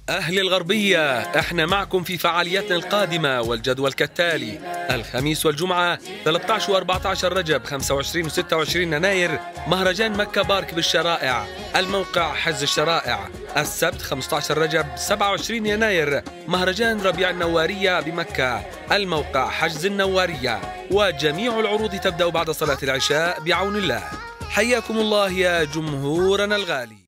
أهل الغربية، احنا معكم في فعالياتنا القادمة والجدول كالتالي: الخميس والجمعة 13 و14 رجب، 25 و26 يناير مهرجان مكة بارك بالشرائع، الموقع حز الشرائع. السبت 15 رجب 27 يناير مهرجان ربيع النوارية بمكة، الموقع حجز النوارية. وجميع العروض تبدأ بعد صلاة العشاء بعون الله. حياكم الله يا جمهورنا الغالي.